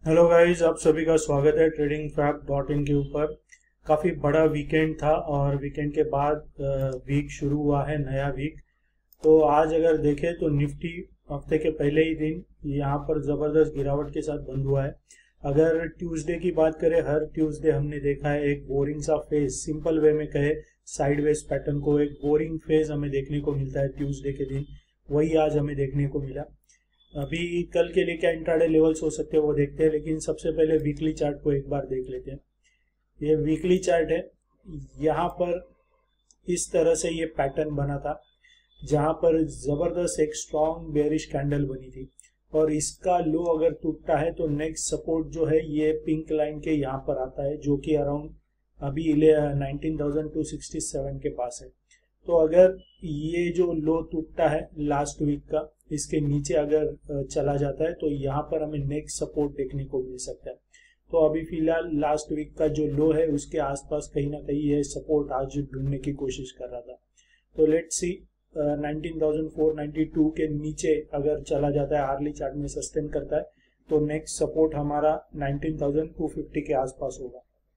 Hello guys, आप सभी का स्वागत है tradingfab.in के ऊपर। काफ़ी बड़ा वीकेंड था और वीकेंड के बाद वीक शुरू हुआ है, नया वीक। तो आज अगर देखें तो निफ्टी हफ्ते के पहले ही दिन यहाँ पर ज़बरदस्त गिरावट के साथ बंद हुआ है। अगर ट्यूसडे की बात करें, हर ट्यूसडे हमने देखा है एक बोरिंग सा फेज, सिंपल वे में कहे साइडवेज पैटर्न को, एक बोरिंग फेज हमें देखने को मिलता है ट्यूसडे के दिन। वही आज हमें देखने को मिला। अभी कल के लिए क्या इंट्राडे लेवल्स हो सकते हैं वो देखते हैं, लेकिन सबसे पहले वीकली चार्ट को एक बार देख लेते हैं। ये वीकली चार्ट है। यहाँ पर इस तरह से ये पैटर्न बना था, जहाँ पर जबरदस्त एक स्ट्रॉन्ग बेरिश कैंडल बनी थी, और इसका लो अगर टूटता है तो नेक्स्ट सपोर्ट जो है ये पिंक लाइन के यहाँ पर आता है, जो कि अराउंड अभी 19,267 के पास है। तो अगर ये जो लो टूटता है लास्ट वीक का, इसके नीचे अगर चला जाता है तो यहाँ पर हमें नेक्स्ट सपोर्ट देखने को मिल सकता है। तो अभी फिलहाल लास्ट वीक का जो लो है उसके आसपास कहीं ना कहीं ये सपोर्ट आज ढूंढने की कोशिश कर रहा था। तो लेट्स सी 19,492 के नीचे अगर चला जाता है, आर्ली चार्ट में सस्टेन करता है, तो नेक्स्ट सपोर्ट हमारा 19,250 के आसपास होगा।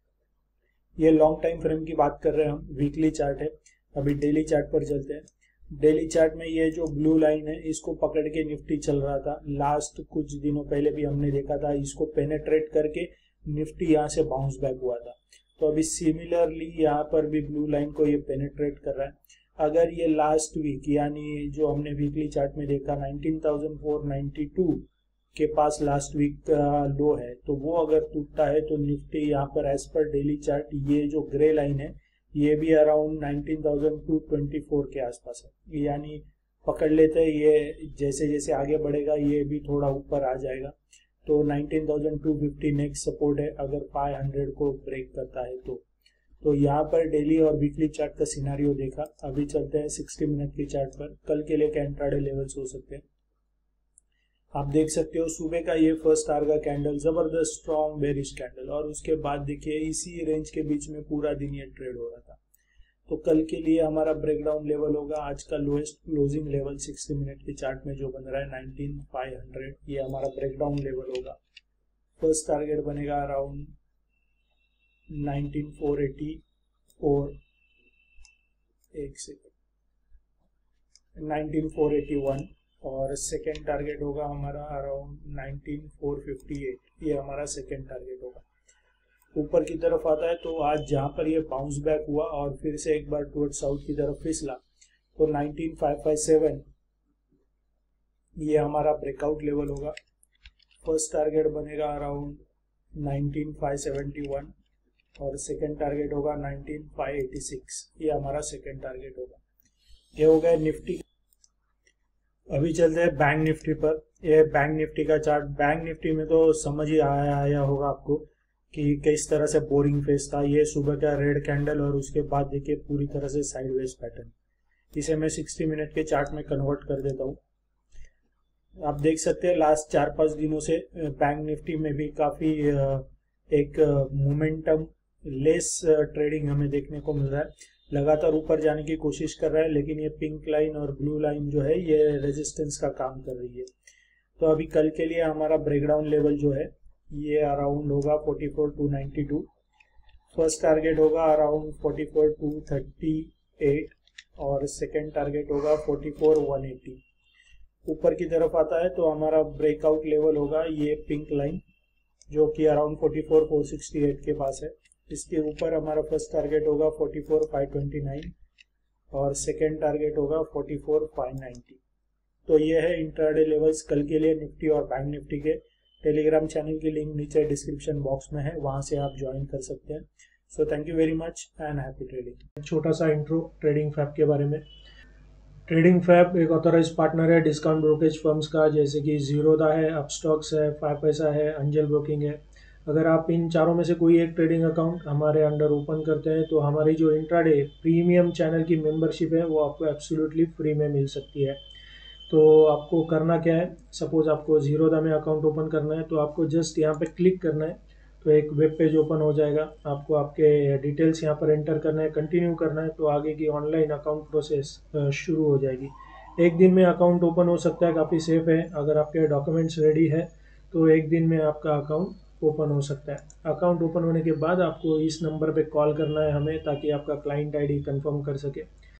ये लॉन्ग टाइम फ्रेम की बात कर रहे हैं हम, वीकली चार्ट है। अभी डेली चार्ट पर चलते हैं। डेली चार्ट में ये जो ब्लू लाइन है इसको पकड़ के निफ्टी चल रहा था। लास्ट कुछ दिनों पहले भी हमने देखा था, इसको पेनेट्रेट करके निफ्टी यहाँ से बाउंस बैक हुआ था। तो अभी सिमिलरली यहाँ पर भी ब्लू लाइन को ये पेनेट्रेट कर रहा है। अगर ये लास्ट वीक यानी जो हमने वीकली चार्ट में देखा 19,492 के पास लास्ट वीक का लो है, तो वो अगर टूटता है तो निफ्टी यहाँ पर एज पर डेली चार्ट ये जो ग्रे लाइन है ये भी अराउंड 19,224 के आसपास है। यानी पकड़ लेते हैं, ये जैसे जैसे आगे बढ़ेगा ये भी थोड़ा ऊपर आ जाएगा। तो 19,250 नेक्स्ट सपोर्ट है अगर 500 को ब्रेक करता है तो यहाँ पर डेली और वीकली चार्ट का सिनारियो देखा। अभी चलते हैं 60 मिनट की चार्ट पर। कल के लिए क्या इंट्राडे लेवल्स हो सकते हैं आप देख सकते हो। सुबह का ये फर्स्ट आवर का कैंडल जबरदस्त स्ट्रॉन्ग बेरिश कैंडल, और उसके बाद देखिए इसी रेंज के बीच में पूरा दिन ये ट्रेड हो रहा था। तो कल के लिए हमारा ब्रेकडाउन लेवल होगा आज का लोएस्ट क्लोजिंग लेवल 60 मिनट के चार्ट में जो बन रहा है 19,500, ये हमारा ब्रेकडाउन लेवल होगा। फर्स्ट टारगेट बनेगा अराउंड 19,480 और 19,481, और सेकेंड टारगेट होगा हमारा अराउंड 19,458। ये हमारा सेकेंड टारगेट होगा। ऊपर की तरफ आता है तो आज जहां पर ये बाउंस बैक हुआ और फिर से एक बार टुवर्ड साउथ की तरफ फिसला, तो 19,557 ये हमारा ब्रेकआउट लेवल होगा। फर्स्ट टारगेट बनेगा अराउंड 19,571 और सेकेंड टारगेट होगा 19,586। ये हमारा सेकेंड टारगेट होगा। ये हो गया निफ्टी। अभी चलते हैं बैंक निफ्टी पर। ये बैंक निफ्टी का चार्ट। बैंक निफ्टी में तो समझ ही आया होगा आपको कि किस तरह से बोरिंग फेस था। ये सुबह का रेड कैंडल और उसके बाद देखिए पूरी तरह से साइडवेज पैटर्न। इसे मैं 60 मिनट के चार्ट में कन्वर्ट कर देता हूँ। आप देख सकते हैं लास्ट 4-5 दिनों से बैंक निफ्टी में भी काफ़ी एक मोमेंटम लेस ट्रेडिंग हमें देखने को मिल रहा है। लगातार ऊपर जाने की कोशिश कर रहा है, लेकिन ये पिंक लाइन और ब्लू लाइन जो है ये रेजिस्टेंस का काम कर रही है। तो अभी कल के लिए हमारा ब्रेकडाउन लेवल जो है ये अराउंड होगा 44,292। फर्स्ट टारगेट होगा अराउंड 44,238 और सेकेंड टारगेट होगा 44,180। ऊपर की तरफ आता है तो हमारा ब्रेकआउट लेवल होगा ये पिंक लाइन, जो कि अराउंड 44,468 के पास है। इसके ऊपर हमारा फर्स्ट टारगेट होगा 44,529 और सेकेंड टारगेट होगा 44,590। तो ये है इंट्राडे लेवल्स कल के लिए निफ्टी और बैंक निफ्टी के। टेलीग्राम चैनल की लिंक नीचे डिस्क्रिप्शन बॉक्स में है, वहां से आप ज्वाइन कर सकते हैं। So thank you very much and happy trading. छोटा सा इंट्रो ट्रेडिंग फैब के बारे में। ट्रेडिंग फैब एक ऑथराइज पार्टनर है डिस्काउंट ब्रोकेज फर्म्स का, जैसे कि जीरोदा है, अपस्टॉक्स है, 5 पैसा है, अंजल ब्रोकिंग है। अगर आप इन चारों में से कोई एक ट्रेडिंग अकाउंट हमारे अंडर ओपन करते हैं तो हमारी जो इंट्राडे प्रीमियम चैनल की मेंबरशिप है वो आपको एब्सोल्युटली फ्री में मिल सकती है। तो आपको करना क्या है, सपोज आपको जीरोदा में अकाउंट ओपन करना है तो आपको जस्ट यहाँ पे क्लिक करना है, तो एक वेब पेज ओपन हो जाएगा। आपको आपके डिटेल्स यहाँ पर एंटर करना है, कंटिन्यू करना है, तो आगे की ऑनलाइन अकाउंट प्रोसेस शुरू हो जाएगी। एक दिन में अकाउंट ओपन हो सकता है, काफ़ी सेफ है। अगर आपके डॉक्यूमेंट्स रेडी है तो एक दिन में आपका अकाउंट ओपन हो सकता है। अकाउंट ओपन होने के बाद आपको इस नंबर पे कॉल करना है हमें, ताकि आपका क्लाइंट आईडी कंफर्म कर सके।